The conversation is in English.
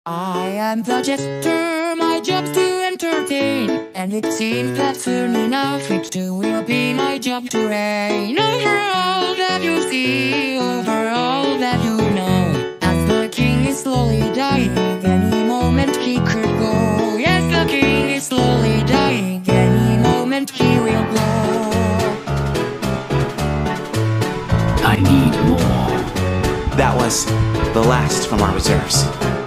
I am the jester, my job's to entertain, and it seems that soon enough it too will be my job to reign over all that you see, over all that you know. As the king is slowly dying, any moment he could go. Yes, the king is slowly dying, any moment he will go. I need more. That was the last from our reserves.